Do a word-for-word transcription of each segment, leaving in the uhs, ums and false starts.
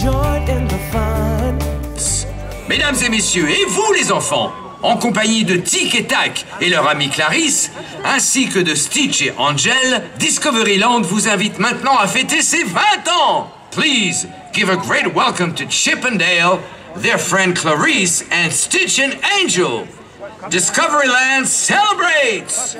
join in the fun. Mesdames et messieurs, et vous les enfants, en compagnie de Tic et Tac et leur amie Clarisse, ainsi que de Stitch et Angel, Discoveryland vous invite maintenant à fêter ses vingt ans. Please give a great welcome to Chip and Dale, their friend Clarice, and Stitch and Angel. Discoveryland celebrates!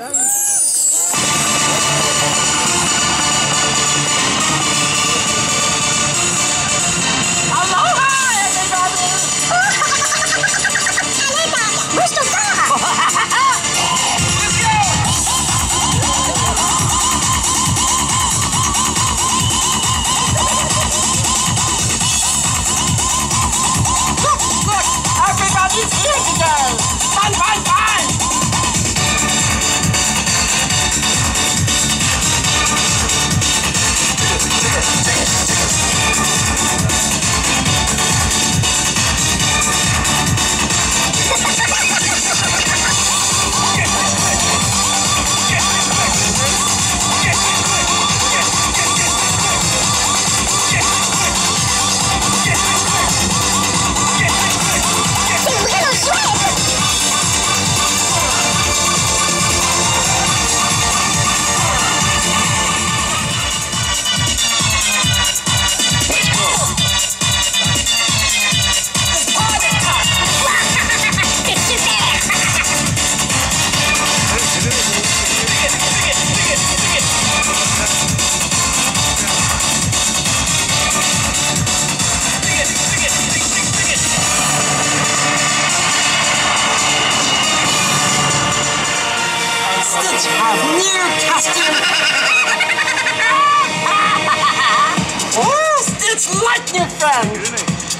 Oh, Stitch lightning friend!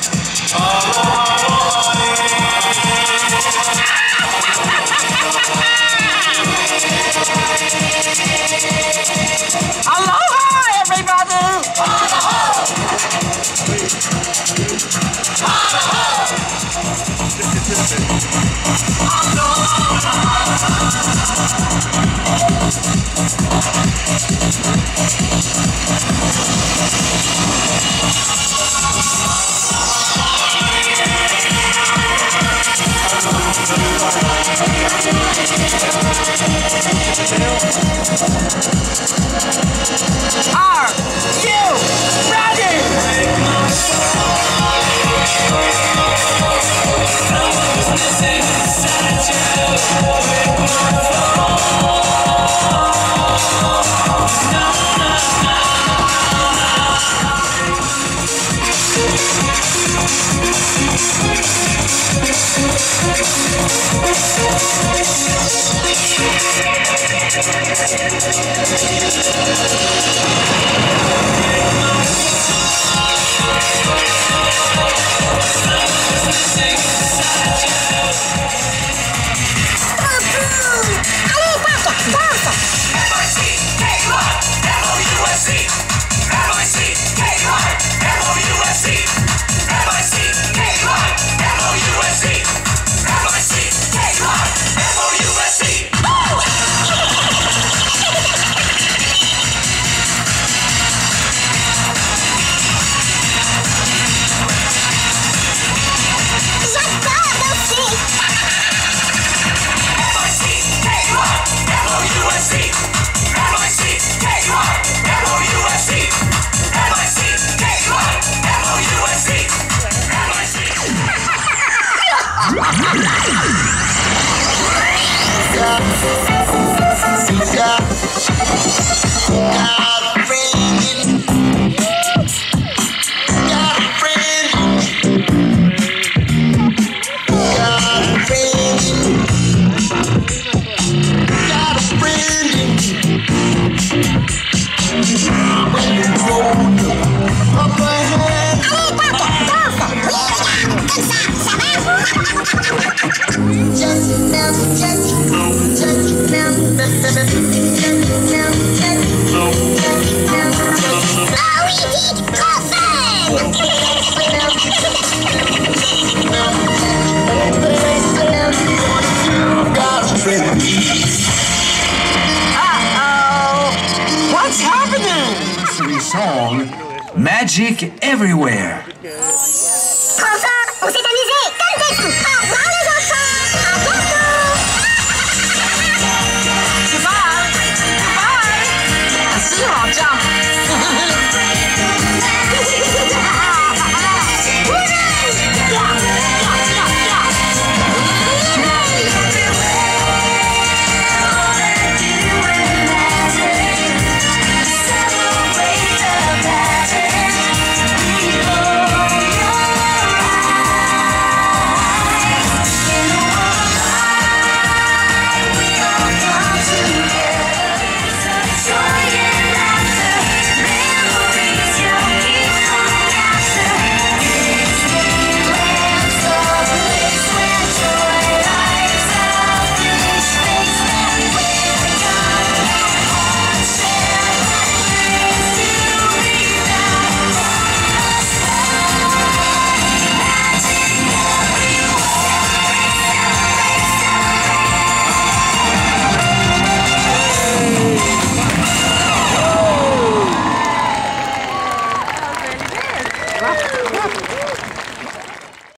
Aloha, everybody! Are you ready? Song Magic Everywhere. Enfin, on s'est amusé comme des fous.